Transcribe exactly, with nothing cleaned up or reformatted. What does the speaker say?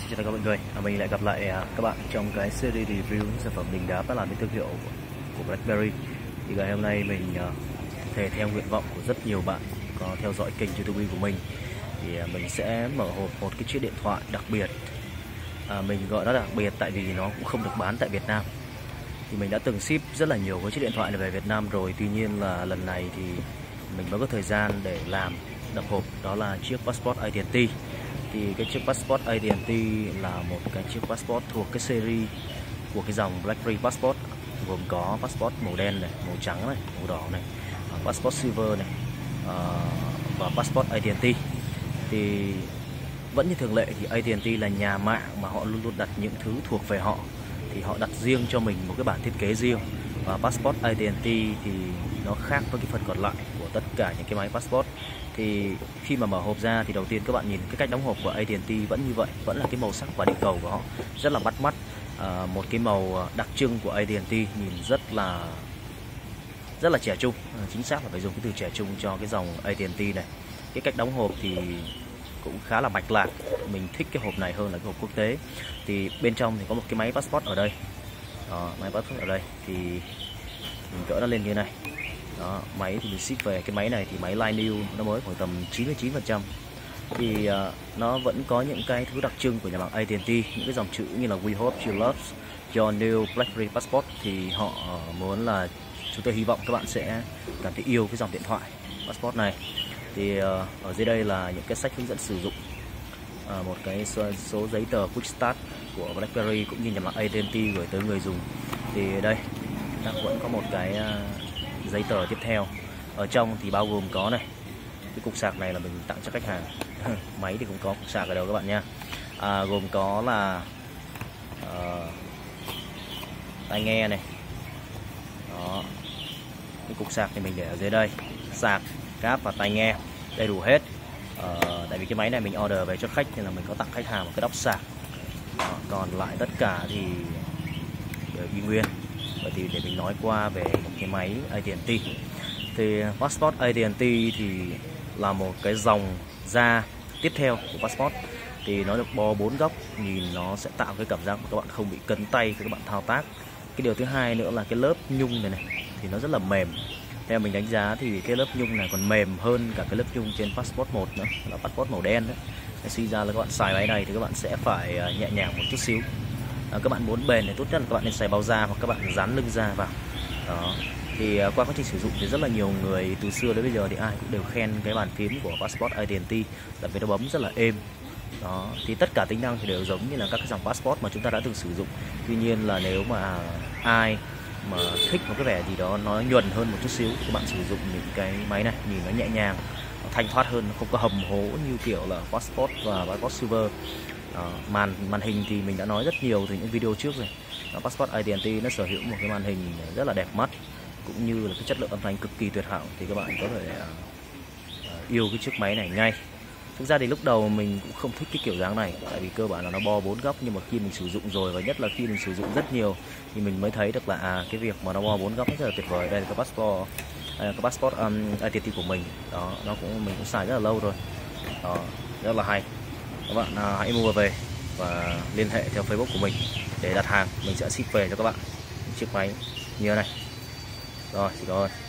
Xin chào tất cả mọi người, à, mình lại gặp lại à, các bạn trong cái series review những sản phẩm đình đám đã làm với thương hiệu của, của BlackBerry. Thì ngày hôm nay mình à, thể theo nguyện vọng của rất nhiều bạn có theo dõi kênh YouTube của mình, thì à, mình sẽ mở hộp một cái chiếc điện thoại đặc biệt. à, Mình gọi nó đặc biệt tại vì nó cũng không được bán tại Việt Nam. Thì mình đã từng ship rất là nhiều cái chiếc điện thoại này về Việt Nam rồi, tuy nhiên là lần này thì mình mới có thời gian để làm đập hộp, đó là chiếc Passport a tê and tê. Thì cái chiếc Passport a tê and tê là một cái chiếc passport thuộc cái series của cái dòng BlackBerry Passport, gồm có Passport màu đen này, màu trắng này, màu đỏ này, Passport Silver này, và Passport a tê and tê. Thì vẫn như thường lệ thì a tê and tê là nhà mạng mà họ luôn luôn đặt những thứ thuộc về họ, thì họ đặt riêng cho mình một cái bản thiết kế riêng. Và Passport a tê and tê thì nó khác với cái phần còn lại của tất cả những cái máy Passport. Thì khi mà mở hộp ra thì đầu tiên các bạn nhìn cái cách đóng hộp của a tê and tê vẫn như vậy, vẫn là cái màu sắc quả địa cầu của họ, rất là bắt mắt. à, Một cái màu đặc trưng của a tê and tê, nhìn rất là rất là trẻ trung, à, chính xác là phải dùng cái từ trẻ trung cho cái dòng a tê and tê này. Cái cách đóng hộp thì cũng khá là mạch lạc, mình thích cái hộp này hơn là cái hộp quốc tế. Thì bên trong thì có một cái máy Passport ở đây. Đó, máy Passport ở đây thì mình cỡ nó lên như này. Đó, máy thì mình ship về cái máy này thì máy line new, nó mới khoảng tầm chín mươi chín phần trăm. Thì uh, nó vẫn có những cái thứ đặc trưng của nhà mạng a tê and tê, những cái dòng chữ như là We hope you love your new BlackBerry Passport. Thì họ uh, muốn là chúng tôi hy vọng các bạn sẽ cảm thấy yêu cái dòng điện thoại Passport này. Thì uh, ở dưới đây là những cái sách hướng dẫn sử dụng, uh, một cái số, số giấy tờ Quick Start của BlackBerry cũng như nhà mạng a tê and tê gửi tới người dùng. Thì đây ta vẫn có một cái uh, giấy tờ tiếp theo. Ở trong thì bao gồm có này, cái cục sạc này là mình tặng cho khách hàng. Máy thì cũng có cục sạc ở đâu các bạn nha. À, gồm có là uh, tai nghe này. Đó, cái cục sạc thì mình để ở dưới đây, sạc, cáp và tai nghe đầy đủ hết. Uh, tại vì cái máy này mình order về cho khách nên là mình có tặng khách hàng một cái đốc sạc. Đó, còn lại tất cả thì đều y nguyên. Vậy thì để mình nói qua về một cái máy a tê and tê. Thì Passport a tê and tê thì là một cái dòng da tiếp theo của Passport. Thì nó được bo bốn góc, nhìn nó sẽ tạo cái cảm giác của các bạn không bị cấn tay khi các bạn thao tác. Cái điều thứ hai nữa là cái lớp nhung này này thì nó rất là mềm. Theo mình đánh giá thì cái lớp nhung này còn mềm hơn cả cái lớp nhung trên Passport một nữa, là Passport màu đen đấy. Suy ra là các bạn xài máy này thì các bạn sẽ phải nhẹ nhàng một chút xíu. À, các bạn muốn bền thì tốt nhất là các bạn nên xài bao da hoặc các bạn dán lưng da vào. Đó. Thì uh, qua quá trình sử dụng thì rất là nhiều người từ xưa đến bây giờ thì ai cũng đều khen cái bàn phím của Passport a tê and tê, tại vì nó bấm rất là êm. Đó. Thì tất cả tính năng thì đều giống như là các cái dòng Passport mà chúng ta đã từng sử dụng. Tuy nhiên là nếu mà ai mà thích một cái vẻ gì đó nó nhuần hơn một chút xíu, các bạn sử dụng những cái máy này nhìn nó nhẹ nhàng, nó thanh thoát hơn, nó không có hầm hố như kiểu là Passport và Passport Silver. Đó, màn màn hình thì mình đã nói rất nhiều từ những video trước rồi. Đó, Passport a tê and tê nó sở hữu một cái màn hình rất là đẹp mắt, cũng như là cái chất lượng âm thanh cực kỳ tuyệt hảo, thì các bạn có thể uh, yêu cái chiếc máy này ngay. Thực ra thì lúc đầu mình cũng không thích cái kiểu dáng này, tại vì cơ bản là nó bo bốn góc, nhưng mà khi mình sử dụng rồi, và nhất là khi mình sử dụng rất nhiều, thì mình mới thấy được là à, cái việc mà nó bo bốn góc rất là tuyệt vời. Đây là cái Passport, đây là cái Passport um, a tê and tê của mình. Đó, nó cũng mình cũng xài rất là lâu rồi. Đó, rất là hay. Các bạn à, hãy mua về và liên hệ theo Facebook của mình để đặt hàng, mình sẽ ship về cho các bạn chiếc máy như thế này. Rồi, xin cảm ơn.